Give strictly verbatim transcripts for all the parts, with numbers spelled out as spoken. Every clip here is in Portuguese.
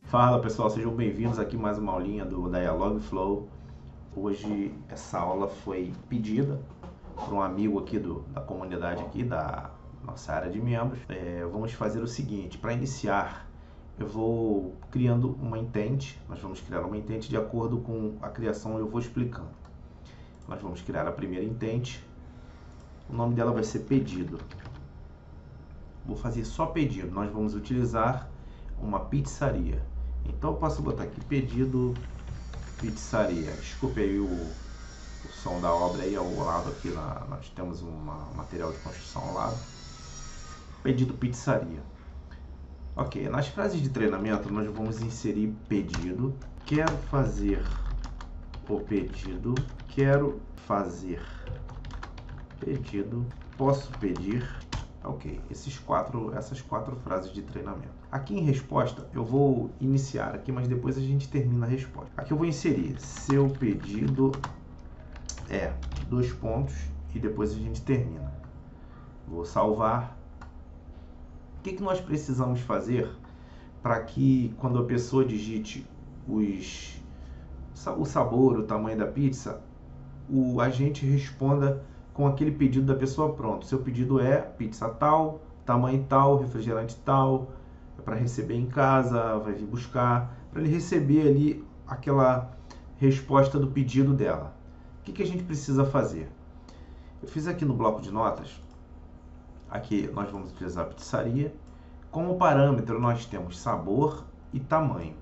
Fala pessoal, sejam bem-vindos aqui mais uma aulinha do Dialogflow. Hoje essa aula foi pedida por um amigo aqui do, da comunidade aqui da nossa área de membros. É, vamos fazer o seguinte: para iniciar eu vou criando uma intent, nós vamos criar uma intent de acordo com a criação, eu vou explicando. Nós vamos criar a primeira intent, o nome dela vai ser pedido. Vou fazer só pedido, nós vamos utilizar uma pizzaria. Então eu posso botar aqui pedido pizzaria. Desculpe aí o, o som da obra aí ao lado aqui, na, nós temos um material de construção ao lado. Pedido pizzaria. Ok, nas frases de treinamento nós vamos inserir pedido. Quero fazer o pedido. Quero fazer pedido. Posso pedir. Ok, esses quatro, essas quatro frases de treinamento. Aqui em resposta, eu vou iniciar aqui, mas depois a gente termina a resposta. Aqui eu vou inserir seu pedido é dois pontos e depois a gente termina. Vou salvar. O que, que nós precisamos fazer para que quando a pessoa digite os, o sabor, o tamanho da pizza, o agente responda com aquele pedido da pessoa pronto. Seu pedido é pizza tal, tamanho tal, refrigerante tal, é para receber em casa, vai vir buscar, para ele receber ali aquela resposta do pedido dela. O que, que a gente precisa fazer? Eu fiz aqui no bloco de notas, aqui nós vamos utilizar a pizzaria. Como parâmetro nós temos sabor e tamanho.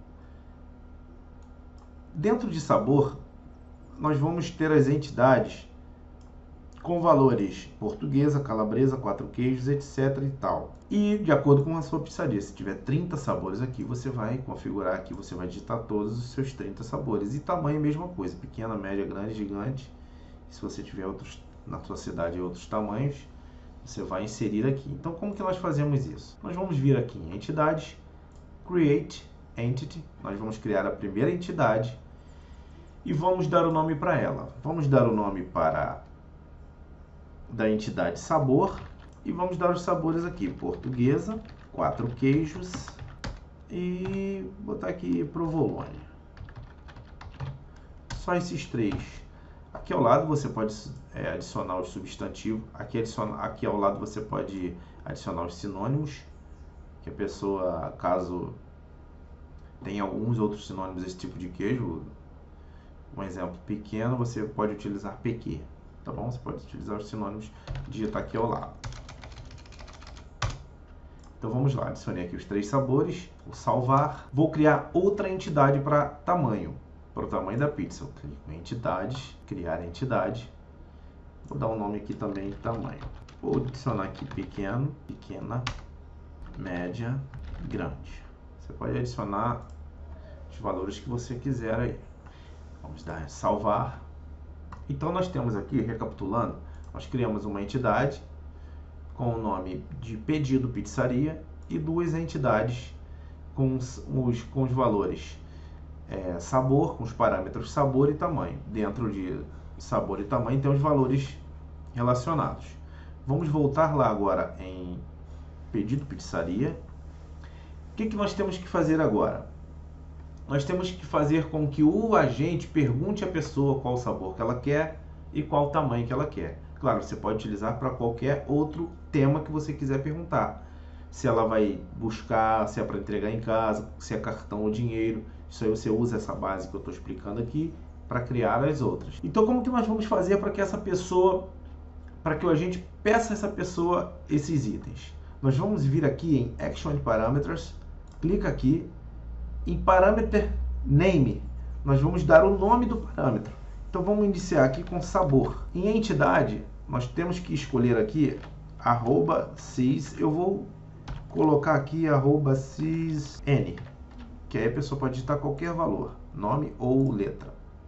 Dentro de sabor, nós vamos ter as entidades com valores portuguesa, calabresa, quatro queijos, etc e tal. E de acordo com a sua pizzaria, se tiver trinta sabores aqui, você vai configurar aqui, você vai digitar todos os seus trinta sabores. E tamanho, mesma coisa, pequena, média, grande, gigante. Se você tiver outros, na sua cidade outros tamanhos, você vai inserir aqui. Então, como que nós fazemos isso? Nós vamos vir aqui em entidades, create entity, nós vamos criar a primeira entidade e vamos dar o nome para ela. Vamos dar o nome para da entidade sabor e vamos dar os sabores aqui: portuguesa, quatro queijos e botar aqui provolone. Só esses três. Aqui ao lado você pode é, adicionar os substantivos. Aqui, adiciona, aqui ao lado você pode adicionar os sinônimos, que a pessoa, caso tenha alguns outros sinônimos desse tipo de queijo, um exemplo pequeno, você pode utilizar P Q. Tá bom? Você pode utilizar os sinônimos, digitar aqui ao lado. Então vamos lá, adicionei aqui os três sabores, vou salvar. Vou criar outra entidade para tamanho, para o tamanho da pizza. Eu clico em entidades, criar entidade. Vou dar um nome aqui também, tamanho. Vou adicionar aqui pequeno, pequena, média, grande. Você pode adicionar os valores que você quiser aí. Vamos dar salvar. Então nós temos aqui, recapitulando, nós criamos uma entidade com o nome de pedido pizzaria e duas entidades com os, com os valores é, sabor, com os parâmetros sabor e tamanho. Dentro de sabor e tamanho tem os valores relacionados. Vamos voltar lá agora em pedido pizzaria. O que, que nós temos que fazer agora? Nós temos que fazer com que o agente pergunte à pessoa qual o sabor que ela quer e qual o tamanho que ela quer. Claro, você pode utilizar para qualquer outro tema que você quiser perguntar. Se ela vai buscar, se é para entregar em casa, se é cartão ou dinheiro. Isso aí você usa essa base que eu estou explicando aqui para criar as outras. Então, como que nós vamos fazer para que essa pessoa, para que o agente peça a essa pessoa esses itens? Nós vamos vir aqui em Action Parameters, clica aqui. Em Parameter Name, nós vamos dar o nome do parâmetro. Então vamos iniciar aqui com sabor. Em entidade, nós temos que escolher aqui arroba sys. Eu vou colocar aqui arroba sysn, que aí a pessoa pode digitar qualquer valor, nome ou letra,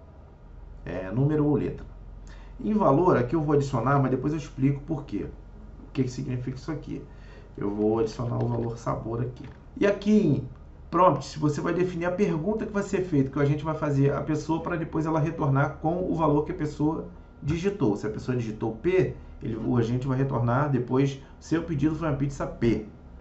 é, número ou letra. Em valor, aqui eu vou adicionar, mas depois eu explico por quê. O que, que significa isso aqui. Eu vou adicionar o valor sabor aqui. E aqui em prompt, você vai definir a pergunta que vai ser feita, que a gente vai fazer a pessoa para depois ela retornar com o valor que a pessoa digitou. Se a pessoa digitou P, ele, o agente vai retornar depois, seu pedido foi uma pizza P.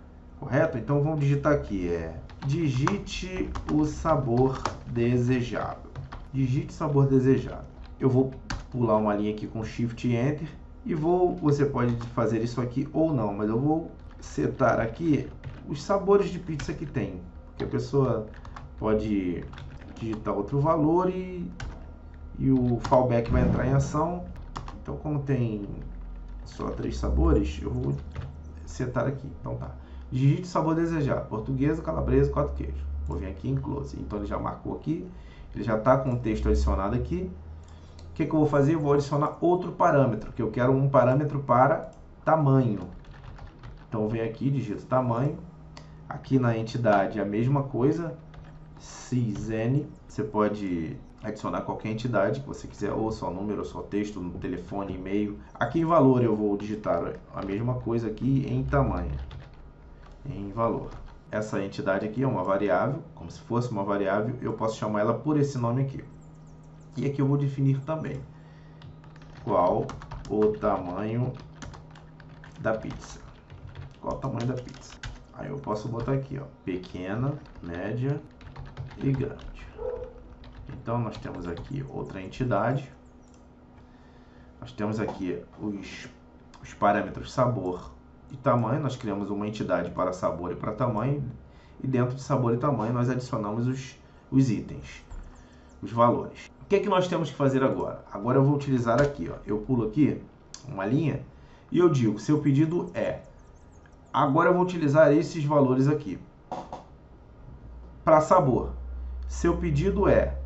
correto? Então vamos digitar aqui, é digite o sabor desejado. Digite sabor desejado. Eu vou pular uma linha aqui com Shift e Enter e vou, você pode fazer isso aqui ou não, mas eu vou setar aqui os sabores de pizza que tem, porque a pessoa pode digitar outro valor e, e o fallback vai entrar em ação. Então, como tem só três sabores, eu vou setar aqui. Então tá, digite o sabor desejado, portuguesa, calabresa, quatro queijos. Vou vir aqui em close, então ele já marcou aqui, ele já está com o texto adicionado aqui. O que, que eu vou fazer? Eu vou adicionar outro parâmetro, que eu quero um parâmetro para tamanho. Então eu venho aqui, digito tamanho. Aqui na entidade a mesma coisa, cisn. Você pode adicionar qualquer entidade que você quiser, ou só número, ou só texto, no telefone, e-mail. Aqui em valor eu vou digitar a mesma coisa aqui em tamanho, em valor. Essa entidade aqui é uma variável, como se fosse uma variável, eu posso chamar ela por esse nome aqui. E aqui eu vou definir também qual o tamanho da pizza. Qual o tamanho da pizza? Aí eu posso botar aqui, ó, pequena, média e grande. Então nós temos aqui outra entidade. Nós temos aqui os, os parâmetros sabor e tamanho. Nós criamos uma entidade para sabor e para tamanho. E dentro de sabor e tamanho nós adicionamos os, os itens, os valores. O que é que nós temos que fazer agora? Agora eu vou utilizar aqui, ó, eu pulo aqui uma linha e eu digo, seu pedido é... Agora eu vou utilizar esses valores aqui. Para sabor, seu pedido é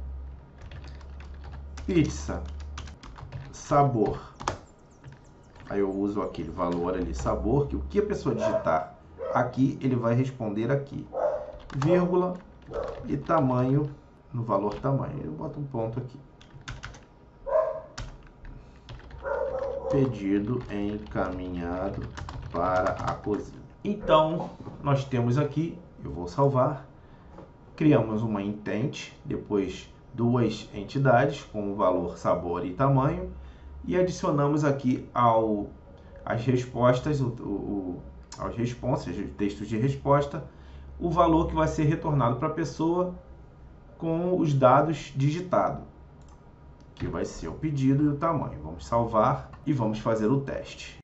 pizza, sabor. Aí eu uso aquele valor ali, sabor, que o que a pessoa digitar aqui, ele vai responder aqui. Vírgula e tamanho, no valor tamanho. Eu boto um ponto aqui. Pedido encaminhado para a cozinha. Então, nós temos aqui, eu vou salvar, criamos uma intent, depois duas entidades com o valor, sabor e tamanho, e adicionamos aqui ao, as respostas, o, o, aos respostas, textos de resposta, o valor que vai ser retornado para a pessoa com os dados digitados, que vai ser o pedido e o tamanho. Vamos salvar e vamos fazer o teste.